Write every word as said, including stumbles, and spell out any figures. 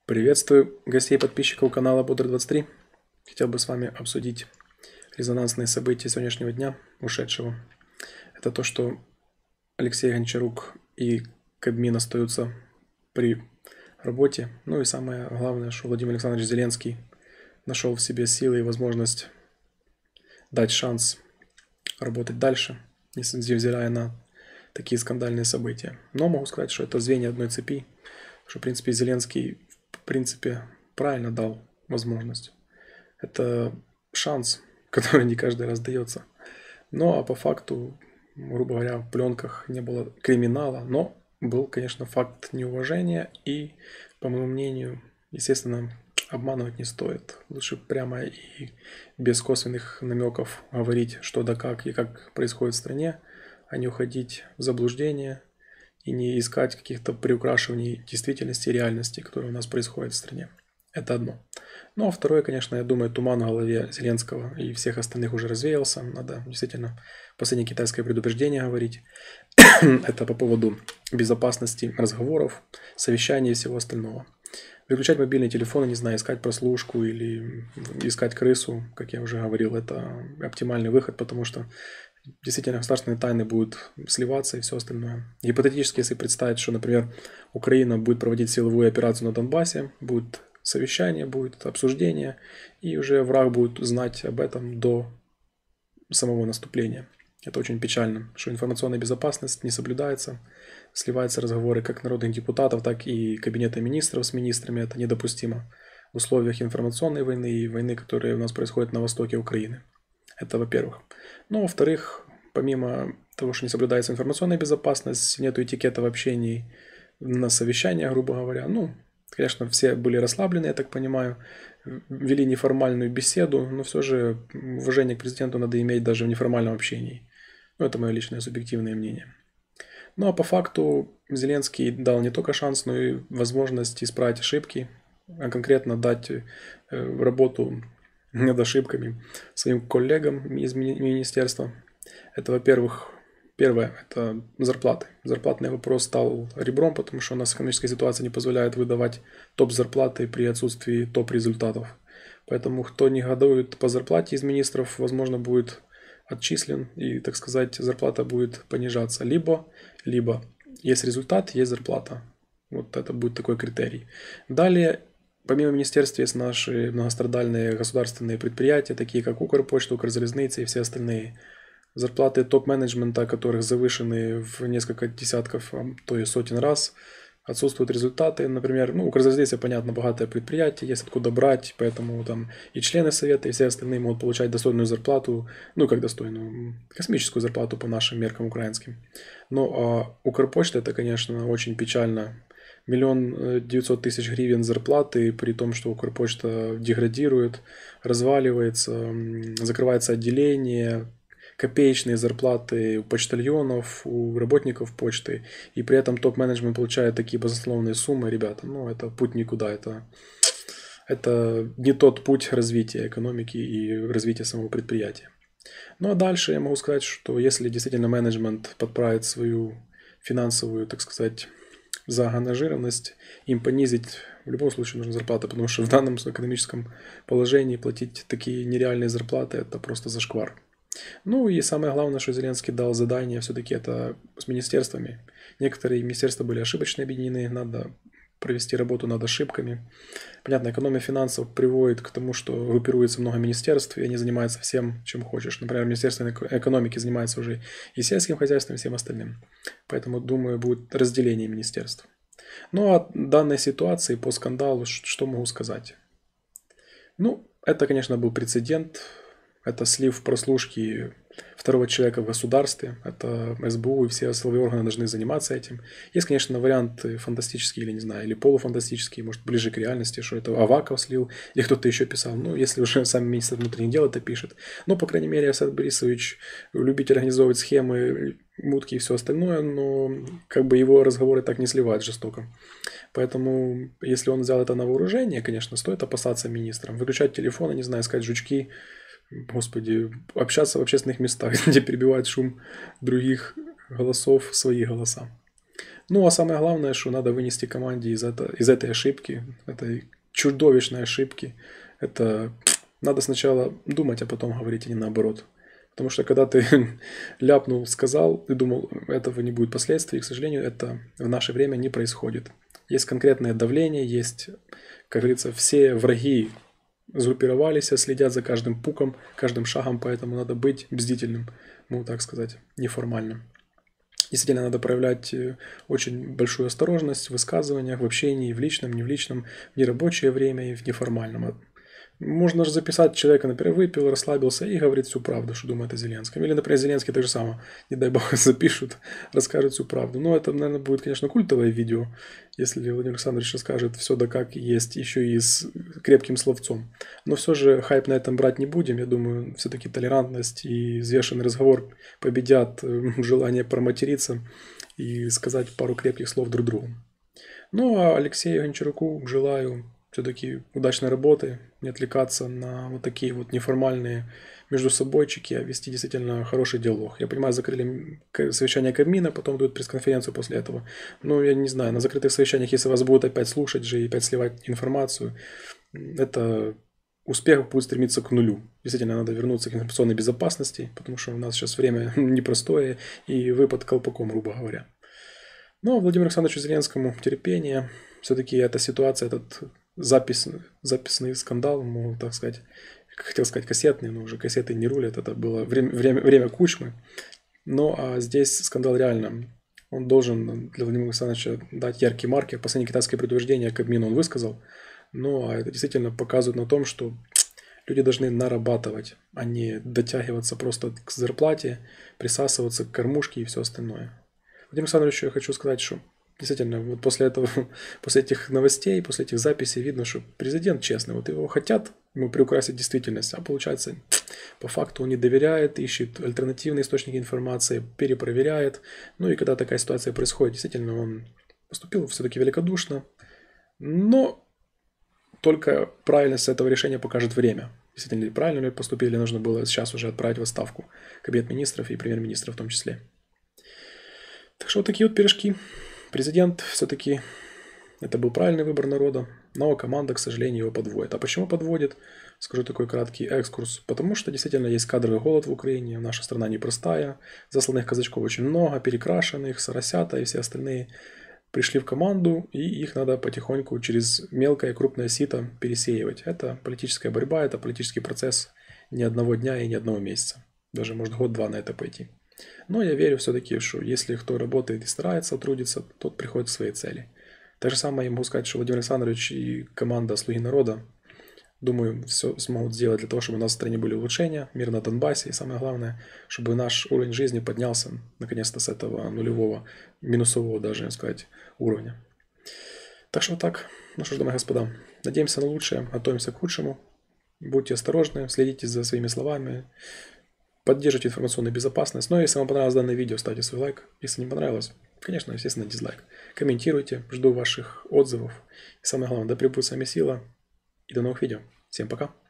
Приветствую гостей и подписчиков канала Бодр двадцать три. Хотел бы с вами обсудить резонансные события сегодняшнего дня, ушедшего. Это то, что Алексей Гончарук и Кабмин остаются при работе. Ну и самое главное, что Владимир Александрович Зеленский нашел в себе силы и возможность дать шанс работать дальше, невзирая на такие скандальные события. Но могу сказать, что это звенья одной цепи, что, в принципе, Зеленский, в принципе, правильно дал возможность. Это шанс, который не каждый раз дается. Но а по факту, грубо говоря, в пленках не было криминала, но был, конечно, факт неуважения и, по моему мнению, естественно, обманывать не стоит. Лучше прямо и без косвенных намеков говорить, что да как и как происходит в стране, а не уходить в заблуждение и не искать каких-то приукрашиваний действительности и реальности, которые у нас происходят в стране. Это одно. Ну а второе, конечно, я думаю, туман в голове Зеленского и всех остальных уже развеялся. Надо действительно последнее китайское предупреждение говорить. Это по поводу безопасности разговоров, совещаний и всего остального. Выключать мобильный телефон, не знаю, искать прослушку или искать крысу, как я уже говорил, это оптимальный выход, потому что действительно государственные тайны будут сливаться и все остальное. Гипотетически, если представить, что, например, Украина будет проводить силовую операцию на Донбассе, будет совещание, будет обсуждение, и уже враг будет знать об этом до самого наступления. Это очень печально, что информационная безопасность не соблюдается, сливаются разговоры как народных депутатов, так и кабинета министров с министрами. Это недопустимо в условиях информационной войны и войны, которая у нас происходит на востоке Украины. Это во-первых. Ну, во-вторых, помимо того, что не соблюдается информационная безопасность, нет этикета в общении на совещаниях, грубо говоря. Ну, конечно, все были расслаблены, я так понимаю, вели неформальную беседу, но все же уважение к президенту надо иметь даже в неформальном общении. Ну, это мое личное субъективное мнение. Ну, а по факту Зеленский дал не только шанс, но и возможность исправить ошибки, а конкретно дать работу над ошибками своим коллегам из министерства. Это, во-первых, первое, это зарплаты. Зарплатный вопрос стал ребром, потому что у нас экономическая ситуация не позволяет выдавать топ-зарплаты при отсутствии топ-результатов. Поэтому кто негодует по зарплате из министров, возможно, будет отчислен и, так сказать, зарплата будет понижаться. Либо, либо есть результат, есть зарплата. Вот это будет такой критерий. Далее, помимо министерства, есть наши многострадальные государственные предприятия, такие как Укрпочта, Укрзалезница и все остальные. Зарплаты топ-менеджмента, которых завышены в несколько десятков, то и сотен раз. Отсутствуют результаты, например, ну, Укрзалезница, понятно, богатое предприятие, есть откуда брать, поэтому там и члены совета, и все остальные могут получать достойную зарплату, ну, как достойную, космическую зарплату по нашим меркам украинским. Но а Укрпочта, это, конечно, очень печально. Миллион девятьсот тысяч гривен зарплаты, при том, что Укрпочта деградирует, разваливается, закрывается отделение, копеечные зарплаты у почтальонов, у работников почты, и при этом топ-менеджмент получает такие баснословные суммы, ребята, ну, это путь никуда, это, это не тот путь развития экономики и развития самого предприятия. Ну, а дальше я могу сказать, что если действительно менеджмент подправит свою финансовую, так сказать, заангажированность, им понизить в любом случае нужна зарплата, потому что в данном экономическом положении платить такие нереальные зарплаты – это просто зашквар. Ну и самое главное, что Зеленский дал задание, все-таки это с министерствами. Некоторые министерства были ошибочно объединены, надо провести работу над ошибками. Понятно, экономия финансов приводит к тому, что группируется много министерств, и они занимаются всем, чем хочешь. Например, Министерство экономики занимается уже и сельским хозяйством, и всем остальным. Поэтому, думаю, будет разделение министерств. Ну, о данной ситуации по скандалу, что могу сказать? Ну, это, конечно, был прецедент. Это слив прослушки второго человека в государстве. Это эс бэ у и все силовые органы должны заниматься этим. Есть, конечно, варианты фантастические или, не знаю, или полуфантастические, может, ближе к реальности, что это Аваков слил, или кто-то еще писал. Ну, если уже сам министр внутренних дел это пишет. Но, по крайней мере, Асад Борисович любит организовывать схемы, мутки и все остальное, но как бы его разговоры так не сливают жестоко. Поэтому, если он взял это на вооружение, конечно, стоит опасаться министрам. Выключать телефоны, не знаю, искать жучки, Господи, общаться в общественных местах, где перебивают шум других голосов, свои голоса. Ну, а самое главное, что надо вынести команде из, это, из этой ошибки, этой чудовищной ошибки, это надо сначала думать, а потом говорить, а не наоборот. Потому что когда ты ляпнул, сказал, ты думал, этого не будет последствий, к сожалению, это в наше время не происходит. Есть конкретное давление, есть, как говорится, все враги сгруппировались, следят за каждым пуком, каждым шагом, поэтому надо быть бдительным, ну, так сказать, неформальным. Действительно, надо проявлять очень большую осторожность в высказываниях, в общении, в личном, не в личном, в нерабочее время и в неформальном. Можно же записать человека, например, выпил, расслабился и говорит всю правду, что думает о Зеленском. Или, например, Зеленский так же самое, не дай бог, запишут, расскажут всю правду. Но это, наверное, будет, конечно, культовое видео, если Владимир Александрович расскажет все да как есть, еще и с крепким словцом. Но все же хайп на этом брать не будем. Я думаю, все-таки толерантность и взвешенный разговор победят желание проматериться и сказать пару крепких слов друг другу. Ну, а Алексею Гончаруку желаю все-таки удачной работы, не отвлекаться на вот такие вот неформальные между собойчики, а вести действительно хороший диалог. Я понимаю, закрыли совещание Кабмина, потом дают пресс-конференцию после этого. Ну, я не знаю, на закрытых совещаниях, если вас будут опять слушать же и опять сливать информацию, это успех будет стремиться к нулю. Действительно, надо вернуться к информационной безопасности, потому что у нас сейчас время непростое и вы под колпаком, грубо говоря. Но Владимиру Александровичу Зеленскому терпение. Все-таки эта ситуация, этот запись, записный скандал, ну, так сказать, хотел сказать кассетный, но уже кассеты не рулят, это было время, время, время Кучмы. Но а здесь скандал реально. Он должен для Владимира Александровича дать яркий маркер. Последнее китайское предупреждение Кабмину он высказал. Но а это действительно показывает на том, что люди должны нарабатывать, а не дотягиваться просто к зарплате, присасываться к кормушке и все остальное. Владимиру Александровичу я хочу сказать, что действительно, вот после этого, после этих новостей, после этих записей видно, что президент честный. Вот его хотят ему приукрасить действительность, а получается, по факту он не доверяет, ищет альтернативные источники информации, перепроверяет. Ну и когда такая ситуация происходит, действительно, он поступил все-таки великодушно. Но только правильность этого решения покажет время. Действительно ли правильно ли поступили, или нужно было сейчас уже отправить в отставку кабинет министров и премьер-министра в том числе. Так что вот такие вот пирожки. Президент все-таки это был правильный выбор народа, но команда, к сожалению, его подводит. А почему подводит? Скажу такой краткий экскурс. Потому что действительно есть кадровый голод в Украине, наша страна непростая, засланных казачков очень много, перекрашенных, соросята и все остальные пришли в команду, и их надо потихоньку через мелкое и крупное сито пересеивать. Это политическая борьба, это политический процесс ни одного дня и ни одного месяца. Даже может год-два на это пойти. Но я верю все-таки, что если кто работает и старается, трудится, тот приходит к своей цели. Так же самое я могу сказать, что Владимир Александрович и команда «Слуги народа», думаю, все смогут сделать для того, чтобы у нас в стране были улучшения, мир на Донбассе, и самое главное, чтобы наш уровень жизни поднялся наконец-то с этого нулевого, минусового даже, сказать, уровня. Так что вот так. Ну что ж, дамы и господа, надеемся на лучшее, готовимся к худшему. Будьте осторожны, следите за своими словами, поддерживайте информационную безопасность. Но если вам понравилось данное видео, ставьте свой лайк. Если не понравилось, конечно, естественно, дизлайк. Комментируйте, жду ваших отзывов. И самое главное, да пребудет с вами сила. И до новых видео. Всем пока.